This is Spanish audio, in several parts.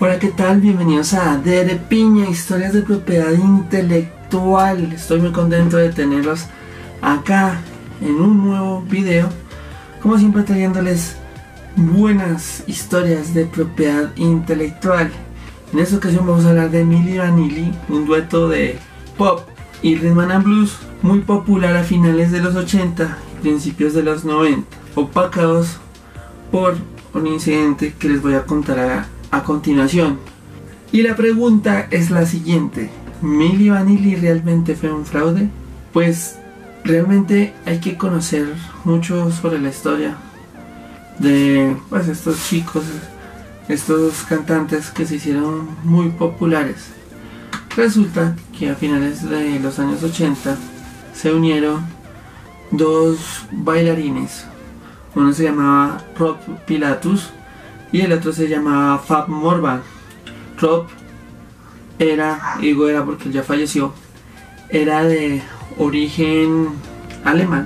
Hola, ¿qué tal? Bienvenidos a Dere Piña, historias de propiedad intelectual. Estoy muy contento de tenerlos acá en un nuevo video, como siempre trayéndoles buenas historias de propiedad intelectual. En esta ocasión vamos a hablar de Milli Vanilli, un dueto de pop y rhythm and blues muy popular a finales de los 80 y principios de los 90, opacados por un incidente que les voy a contar a continuación. Y la pregunta es la siguiente: ¿Milli Vanilli realmente fue un fraude? Pues realmente hay que conocer mucho sobre la historia de estos chicos, estos cantantes que se hicieron muy populares. Resulta que a finales de los años 80 se unieron dos bailarines. Uno se llamaba Rob Pilatus y el otro se llamaba Fab Morvan. Rob digo era porque él ya falleció, era de origen alemán,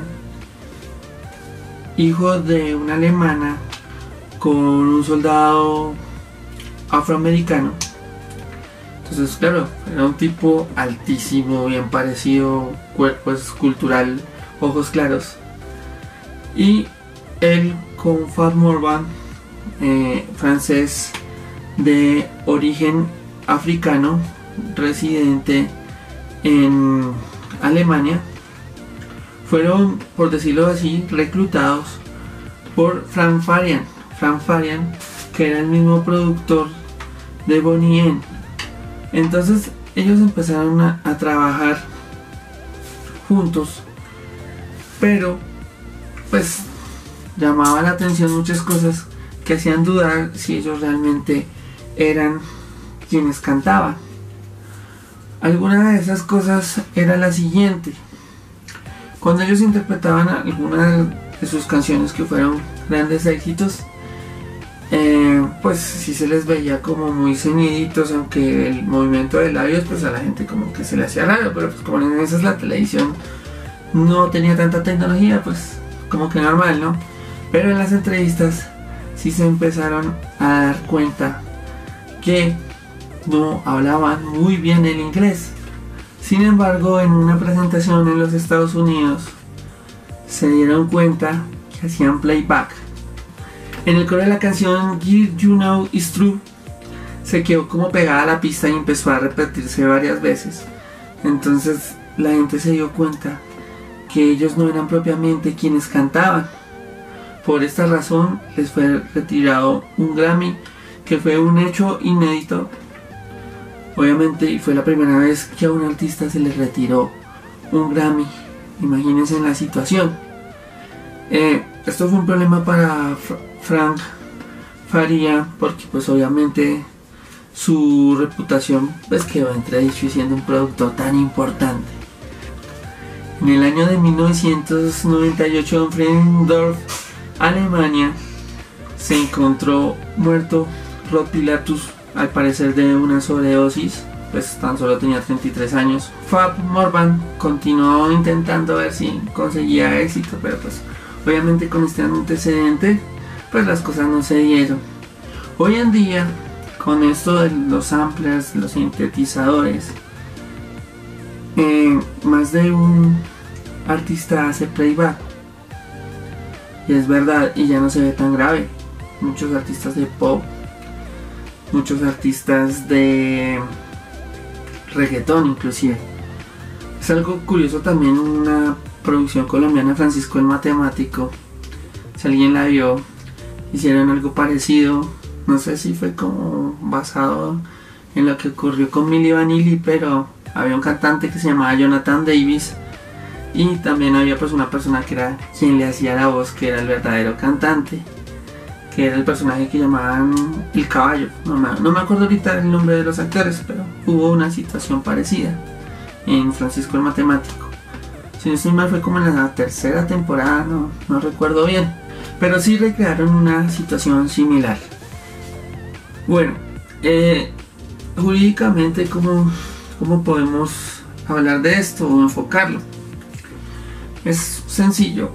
hijo de una alemana con un soldado afroamericano. Entonces, claro, era un tipo altísimo, bien parecido, cuerpo escultural, ojos claros. Y él con Fab Morvan, francés de origen africano, residente en Alemania, fueron, por decirlo así, reclutados por Frank Farian, que era el mismo productor de Boney M. Entonces ellos empezaron a trabajar juntos, pero pues llamaba la atención muchas cosas que hacían dudar si ellos realmente eran quienes cantaban. Alguna de esas cosas era la siguiente: cuando ellos interpretaban algunas de sus canciones que fueron grandes éxitos, pues sí se les veía como muy ceñiditos, aunque el movimiento de labios pues a la gente como que se le hacía raro, pero pues como en esas la televisión no tenía tanta tecnología, pues como que normal, ¿no? Pero en las entrevistas sí se empezaron a dar cuenta que no hablaban muy bien el inglés. Sin embargo, en una presentación en los Estados Unidos se dieron cuenta que hacían playback. En el coro de la canción Give You Know Is True se quedó como pegada a la pista y empezó a repetirse varias veces. Entonces la gente se dio cuenta que ellos no eran propiamente quienes cantaban. Por esta razón les fue retirado un Grammy, que fue un hecho inédito, obviamente, y fue la primera vez que a un artista se le retiró un Grammy. Imagínense la situación. Esto fue un problema para Frank Farian, porque pues obviamente su reputación pues quedó entredicho y siendo un productor tan importante. En el año de 1998 en Friedensdorf, Alemania, se encontró muerto Rob Pilatus, al parecer de una sobredosis, pues tan solo tenía 33 años. Fab Morvan continuó intentando ver si conseguía éxito, pero pues obviamente con este antecedente pues las cosas no se dieron. Hoy en día, con esto de los samplers, los sintetizadores, más de un artista hace playback, y es verdad, y ya no se ve tan grave. Muchos artistas de pop, muchos artistas de reggaetón inclusive. Es algo curioso también una producción colombiana, Francisco el Matemático, si alguien la vio, hicieron algo parecido. No sé si fue como basado en lo que ocurrió con Milli Vanilli, pero había un cantante que se llamaba Jonathan Davis, y también había pues una persona que era quien le hacía la voz, que era el verdadero cantante, que era el personaje que llamaban El Caballo. No me acuerdo ahorita el nombre de los actores, pero hubo una situación parecida en Francisco el Matemático. Si no estoy mal, fue como en la tercera temporada, no recuerdo bien, pero sí recrearon una situación similar. Bueno, jurídicamente, ¿cómo podemos hablar de esto o enfocarlo? Es sencillo.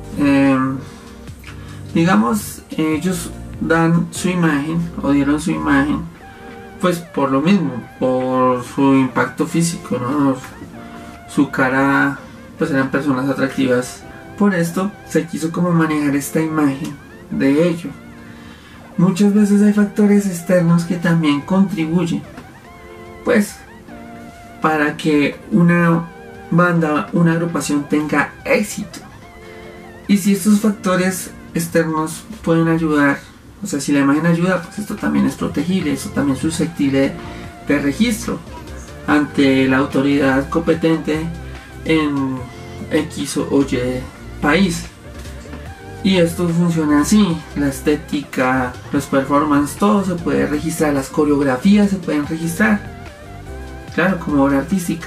Digamos, ellos dan su imagen o dieron su imagen pues por lo mismo, por su impacto físico, ¿no? Su cara, pues eran personas atractivas. Por esto se quiso como manejar esta imagen de ello. Muchas veces hay factores externos que también contribuyen, pues, para que una banda, una agrupación tenga éxito. Y si estos factores externos pueden ayudar, o sea, si la imagen ayuda, pues esto también es protegible, esto también es susceptible de registro ante la autoridad competente en X o Y país. Y esto funciona así: la estética, los performances, todo se puede registrar, las coreografías se pueden registrar, claro, como obra artística.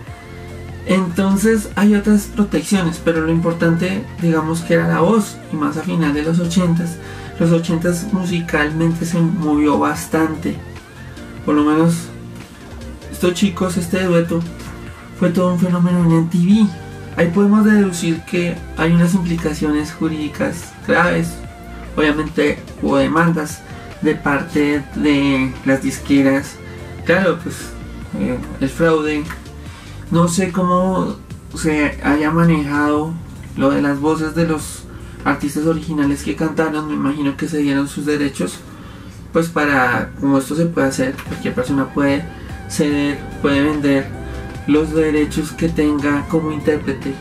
Entonces hay otras protecciones, pero lo importante, digamos, que era la voz, y más a final de los 80s. Los 80s musicalmente se movió bastante, por lo menos estos chicos, este dueto fue todo un fenómeno en MTV. Ahí podemos deducir que hay unas implicaciones jurídicas graves, obviamente hubo demandas de parte de las disqueras, claro, pues el fraude. No sé cómo se haya manejado lo de las voces de los artistas originales que cantaron. Me imagino que se dieron sus derechos, pues para, como esto se puede hacer, cualquier persona puede ceder, puede vender los derechos que tenga como intérprete.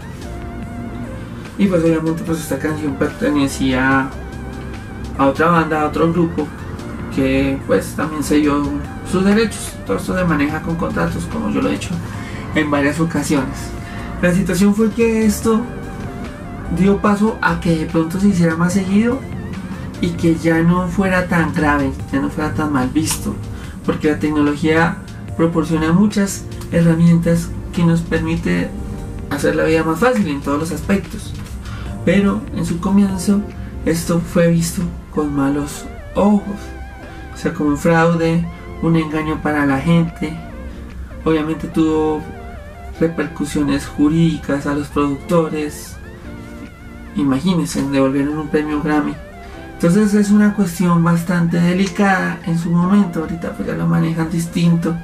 Y pues obviamente pues esta canción pertenecía a otra banda, a otro grupo, que pues también se dio sus derechos. Todo esto se maneja con contratos, como yo lo he dicho en varias ocasiones. La situación fue que esto dio paso a que de pronto se hiciera más seguido y que ya no fuera tan grave, ya no fuera tan mal visto, porque la tecnología proporciona muchas herramientas que nos permite hacer la vida más fácil en todos los aspectos. Pero en su comienzo esto fue visto con malos ojos, o sea, como un fraude, un engaño para la gente. Obviamente tuvo repercusiones jurídicas a los productores. Imagínense, devolvieron un premio Grammy. Entonces es una cuestión bastante delicada en su momento. Ahorita pues ya lo manejan distinto,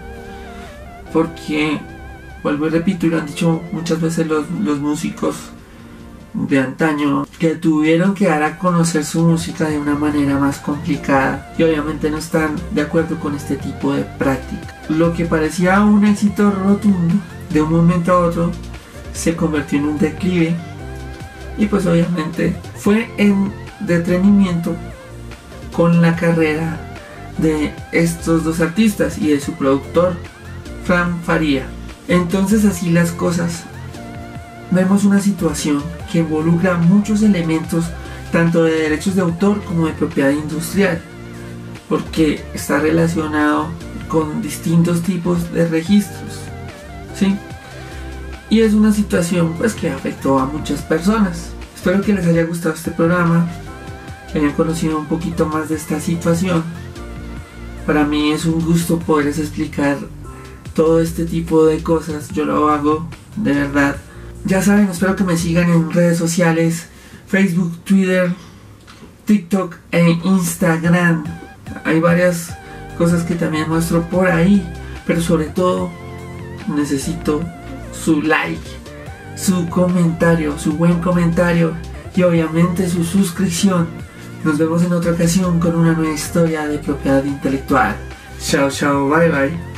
porque, vuelvo y repito, y lo han dicho muchas veces los músicos de antaño, que tuvieron que dar a conocer su música de una manera más complicada, y obviamente no están de acuerdo con este tipo de práctica. Lo que parecía un éxito rotundo, de un momento a otro se convirtió en un declive, y pues obviamente fue en detrimento con la carrera de estos dos artistas y de su productor Fran Faría. Entonces, así las cosas, vemos una situación que involucra muchos elementos, tanto de derechos de autor como de propiedad industrial, porque está relacionado con distintos tipos de registros, ¿sí? Y es una situación pues que afectó a muchas personas. Espero que les haya gustado este programa, que hayan conocido un poquito más de esta situación. Para mí es un gusto poderles explicar todo este tipo de cosas. Yo lo hago de verdad. Ya saben, espero que me sigan en redes sociales: Facebook, Twitter, TikTok e Instagram. Hay varias cosas que también muestro por ahí, pero sobre todo necesito su like, su comentario, su buen comentario, y obviamente su suscripción. Nos vemos en otra ocasión con una nueva historia de propiedad intelectual. Chao, chao, bye, bye.